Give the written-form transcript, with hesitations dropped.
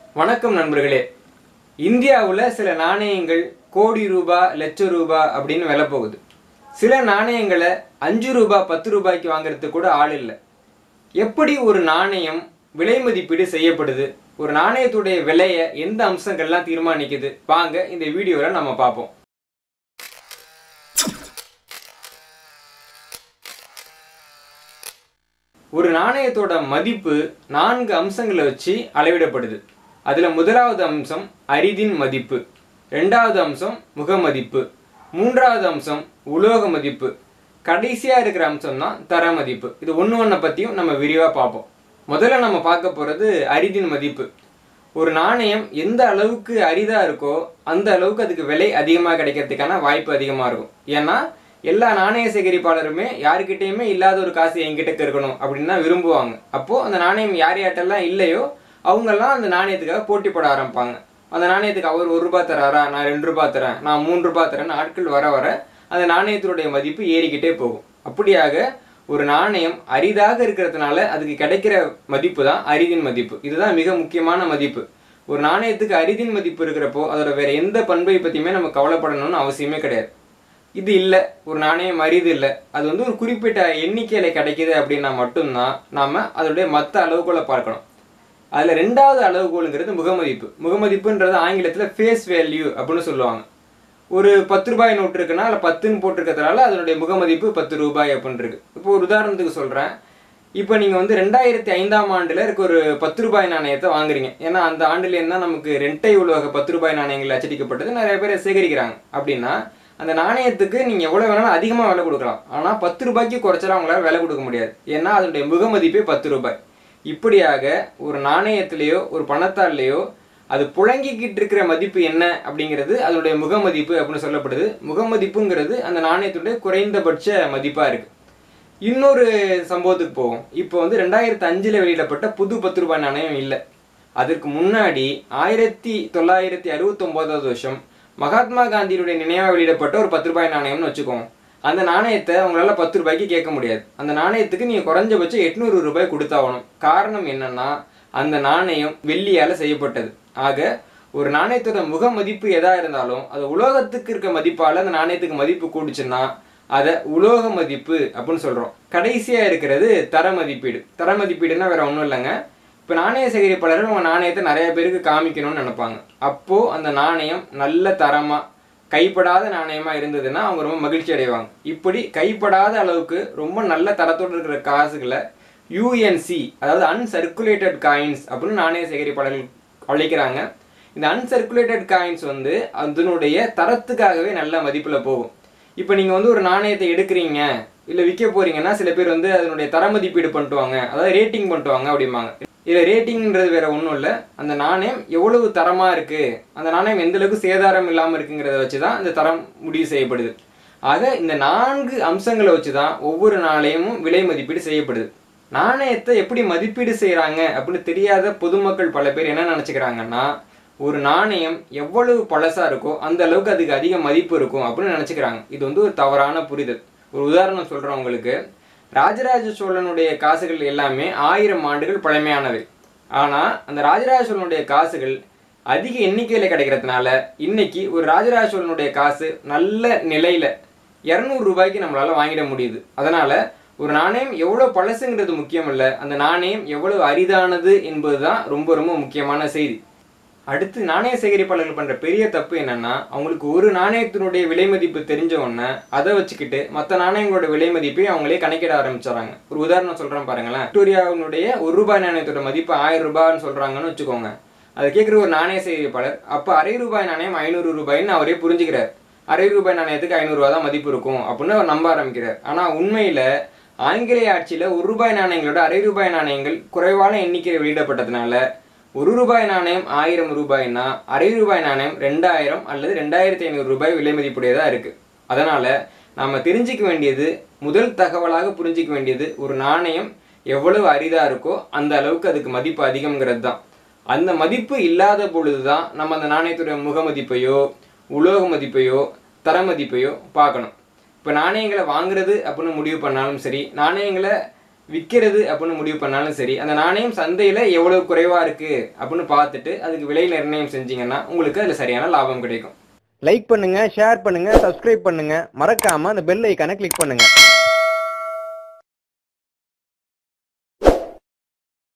வணக்கம் நண்பர்களே. இந்தியாவில் சில நாணயங்கள் கோடி ரூபாய், லட்சம் ரூபாய் அப்படின்னு விலை போகுது. சில நாணயங்களை 5 ரூபாய் 10 ரூபாய்க்கு வாங்குறதுக்கு கூட ஆள் இல்லை. எப்படி ஒரு நாணயம் விலை மதிப்பீடு செய்யப்படுது, ஒரு நாணயத்துடைய விலையை எந்த அம்சங்கள்லாம் தீர்மானிக்குது, வாங்க இந்த வீடியோவில் நம்ம பார்ப்போம். ஒரு நாணயத்தோட மதிப்பு 4 அம்சங்களை வச்சு அளவிடப்படுது. அதில் முதலாவது அம்சம் அரிதின் மதிப்பு, ரெண்டாவது அம்சம் முக மதிப்பு, மூன்றாவது அம்சம் உலோக மதிப்பு, கடைசியாக இருக்கிற அம்சம் தான் தர மதிப்பு. இது ஒன்று பற்றியும் நம்ம விரிவாக பார்ப்போம். முதல்ல நம்ம பார்க்க போகிறது அரிதின் மதிப்பு. ஒரு நாணயம் எந்த அளவுக்கு அரிதாக இருக்கோ அந்த அளவுக்கு அதுக்கு விலை அதிகமாக கிடைக்கிறதுக்கான வாய்ப்பு அதிகமாக இருக்கும். ஏன்னா எல்லா நாணய சேகரிப்பாளருமே யாருக்கிட்டேயுமே இல்லாத ஒரு காசு என்கிட்ட இருக்கணும் அப்படின்னு தான் விரும்புவாங்க. அப்போது அந்த நாணயம் யார் யார்ட்டெல்லாம் இல்லையோ அவங்கெல்லாம் அந்த நாணயத்துக்காக போட்டி போட ஆரம்பிப்பாங்க. அந்த நாணயத்துக்கு அவர் 1 ரூபாய் தராரா, நான் 2 ரூபாய் தரேன், நான் 3 ரூபாய் தரேன். ஆட்கள் வர வர அந்த நாணயத்தினுடைய மதிப்பு ஏறிக்கிட்டே போகும். அப்படியாக ஒரு நாணயம் அரிதாக இருக்கிறதுனால அதுக்கு கிடைக்கிற மதிப்பு தான் அரிதின் மதிப்பு. இதுதான் மிக முக்கியமான மதிப்பு. ஒரு நாணயத்துக்கு அரிதின் மதிப்பு இருக்கிறப்போ அதோட வேற எந்த பண்பை பற்றியுமே நம்ம கவலைப்படணும்னு அவசியமே கிடையாது. இது இல்லை, ஒரு நாணயம் அரிது இல்லை, அது ஒரு குறிப்பிட்ட எண்ணிக்கையில் கிடைக்கிது அப்படின்னா மட்டும்தான் நாம் அதோடைய மற்ற அளவுகோலை பார்க்கணும். அதில் ரெண்டாவது அளவுகோலுங்கிறது முகமதிப்பு. முகமதிப்புன்றது ஆங்கிலத்தில் ஃபேஸ் வேல்யூ அப்படின்னு சொல்லுவாங்க. ஒரு 10 ரூபாய் நோட்டு இருக்குன்னா அதில் 10ன்னு போட்டிருக்கிறதுனால அதனுடைய முகமதிப்பு 10 ரூபாய் அப்படின்னு இருக்கு. இப்போ ஒரு உதாரணத்துக்கு சொல்கிறேன். இப்போ நீங்கள் 2005ஆம் ஆண்டில் இருக்க ஒரு 10 ரூபாய் நாணயத்தை வாங்குறீங்க. ஏன்னா அந்த ஆண்டுலேருந்து தான் நமக்கு ரெட்டை உலோக 10 ரூபாய் நாணயங்கள் அச்சடிக்கப்பட்டது, நிறைய பேர் சேகரிக்கிறாங்க. அப்படின்னா அந்த நாணயத்துக்கு நீங்கள் எவ்வளோ வேணாலும் அதிகமாக விலை கொடுக்கலாம். ஆனால் 10 ரூபாய்க்கு குறைச்சலாம் அவங்களால விலை கொடுக்க முடியாது. ஏன்னா அதனுடைய முகமதிப்பே 10 ரூபாய். இப்படியாக ஒரு நாணயத்திலேயோ ஒரு பணத்தாலேயோ அது புழங்கிக்கிட்டு இருக்கிற மதிப்பு என்ன அப்படிங்கிறது அதனுடைய முகமதிப்பு அப்படின்னு சொல்லப்படுது. முகமதிப்புங்கிறது அந்த நாணயத்துடைய குறைந்தபட்ச மதிப்பாக இருக்குது. இன்னொரு சம்பவத்துக்கு போவோம். இப்போ 2005 வெளியிடப்பட்ட புது 10 ரூபாய் நாணயம் இல்லை. அதற்கு முன்னாடி 1969 வருஷம் மகாத்மா காந்தியுடைய நினைவாக வெளியிடப்பட்ட ஒரு 10 ரூபாய் நாணயம்னு வச்சுக்கோங்க. அந்த நாணயத்தை உங்களால் 10 ரூபாய்க்கு கேட்க முடியாது. அந்த நாணயத்துக்கு நீங்கள் குறைஞ்சபட்சம் 800 ரூபாய் கொடுத்தாகணும். காரணம் என்னன்னா அந்த நாணயம் வெள்ளியால் செய்யப்பட்டது. ஆக ஒரு நாணயத்தோட முக மதிப்பு எதா இருந்தாலும் அது உலோகத்துக்கு இருக்க மதிப்பால் அந்த நாணயத்துக்கு மதிப்பு கூடுச்சுன்னா அதை உலோக மதிப்பு அப்படின்னு சொல்கிறோம். கடைசியாக இருக்கிறது தர மதிப்பீடு. தர மதிப்பீடுன்னா வேற ஒன்றும் இல்லைங்க. இப்போ நாணய சேகரிப்பாளர்கள் அவங்க நாணயத்தை நிறைய பேருக்கு காமிக்கணும்னு நினைப்பாங்க. அப்போது அந்த நாணயம் நல்ல தரமாக கைப்படாத நாணயமாக இருந்ததுன்னா அவங்க ரொம்ப மகிழ்ச்சி அடைவாங்க. இப்படி கைப்படாத அளவுக்கு ரொம்ப நல்ல தரத்தோடு இருக்கிற காசுகளை யூஎன்சி, அதாவது அன்சர்க்குலேட்டட் காயின்ஸ் அப்படின்னு நாணய சேகரிப்பாளர்கள் அழைக்கிறாங்க. இந்த அன்சர்க்குலேட்டட் காயின்ஸ் அதனுடைய தரத்துக்காகவே நல்ல மதிப்பில் போகும். இப்போ நீங்கள் ஒரு நாணயத்தை எடுக்கிறீங்க இல்லை விற்க போகிறீங்கன்னா சில பேர் அதனுடைய தர மதிப்பீடு பண்ணிட்டுவாங்க, அதாவது ரேட்டிங் பண்ணிட்டுவாங்க அப்படிம்பாங்க. இதில் ரேட்டிங்கிறது வேற ஒன்றும் இல்லை, அந்த நாணயம் எவ்வளவு தரமாக இருக்குது, அந்த நாணயம் எந்தளவுக்கு சேதாரம் இல்லாமல் இருக்குங்கிறத வச்சு தான் இந்த தரம் முடிவு செய்யப்படுது. ஆக இந்த 4 அம்சங்களை வச்சு தான் ஒவ்வொரு நாணயமும் விலை மதிப்பீடு செய்யப்படுது. நாணயத்தை எப்படி மதிப்பீடு செய்கிறாங்க அப்படின்னு தெரியாத பொதுமக்கள் பல பேர் என்ன நினச்சிக்கிறாங்கன்னா, ஒரு நாணயம் எவ்வளவு பழசாக இருக்கோ அந்த அளவுக்கு அதுக்கு அதிக மதிப்பு இருக்கும் அப்படின்னு நினச்சிக்கிறாங்க. இது ஒரு தவறான புரிதல். ஒரு உதாரணம் சொல்கிறேன் உங்களுக்கு. ராஜராஜ சோழனுடைய காசுகள் எல்லாமே 1000 ஆண்டுகள் பழமையானவை. ஆனால் அந்த ராஜராஜ சோழனுடைய காசுகள் அதிக எண்ணிக்கையில் கிடைக்கிறதுனால இன்னைக்கு ஒரு ராஜராஜ சோழனுடைய காசு நல்ல நிலையில் 200 ரூபாய்க்கு நம்மளால் வாங்கிட முடியுது. அதனால் ஒரு நாணயம் எவ்வளோ பழசுங்கிறது முக்கியம் இல்லை, அந்த நாணயம் எவ்வளவு அரிதானது என்பது தான் ரொம்ப ரொம்ப முக்கியமான செய்தி. அடுத்து நாணய சேகரிப்பாளர்கள் பண்ணுற பெரிய தப்பு என்னன்னா, அவங்களுக்கு ஒரு நாணயத்தினுடைய விலை மதிப்பு தெரிஞ்ச உடனே அதை வச்சுக்கிட்டு மற்ற நாணயங்களோட விலை மதிப்பை அவங்களே கணக்கிட ஆரம்பிச்சிடறாங்க. ஒரு உதாரணம் சொல்கிறேன் பாருங்களேன். விக்டோரியாவுடைய 1 ரூபாய் நாணயத்தோட மதிப்பு 1000 ரூபான்னு சொல்கிறாங்கன்னு வச்சுக்கோங்க. அதை கேட்குற ஒரு நாணய சேகரிப்பாளர் அப்போ அரை ரூபாய் நாணயம் 500 ரூபாய்ன்னு அவரே புரிஞ்சுக்கிறார். அரை ரூபாய் நாணயத்துக்கு 500 ரூபா தான் மதிப்பு இருக்கும் அப்படின்னு அவர் நம்ப ஆரம்பிக்கிறார். ஆனால் உண்மையில் ஆங்கிலேய ஆட்சியில் 1 ரூபாய் நாணயங்களோட அரை ரூபாய் நாணயங்கள் குறைவான எண்ணிக்கையில் வெளியிடப்பட்டதுனால 1 ரூபாய் நாணயம் 1000 ரூபாய்னா அரை ரூபாய் நாணயம் 2000 அல்லது 2500 ரூபாய் விலை மதிப்புடையதாக இருக்குது. அதனால் நாம் தெரிஞ்சிக்க வேண்டியது, முதல் தகவலாக புரிஞ்சிக்க வேண்டியது, ஒரு நாணயம் எவ்வளவு அரிதாக இருக்கோ அந்த அளவுக்கு அதுக்கு மதிப்பு அதிகம்ங்கிறது தான். அந்த மதிப்பு இல்லாத பொழுது தான் நம்ம அந்த நாணயத்துடைய முக மதிப்பையோ உலோக மதிப்பையோ தர மதிப்பையோ பார்க்கணும். இப்போ நாணயங்களை வாங்குறது அப்படின்னு முடிவு பண்ணாலும் சரி, நாணயங்களை விற்கிறது அப்படின்னு முடிவு பண்ணாலும் சரி, அந்த நாணயம் சந்தையில் எவ்வளவு குறைவாக இருக்குது அப்படின்னு பார்த்துட்டு அதுக்கு விலை நிர்ணயம் செஞ்சீங்கன்னா உங்களுக்கு அதில் சரியான லாபம் கிடைக்கும். லைக் பண்ணுங்க, ஷேர் பண்ணுங்க, சப்ஸ்கிரைப் பண்ணுங்க, மறக்காம அந்த பெல் ஐக்கானை கிளிக் பண்ணுங்க.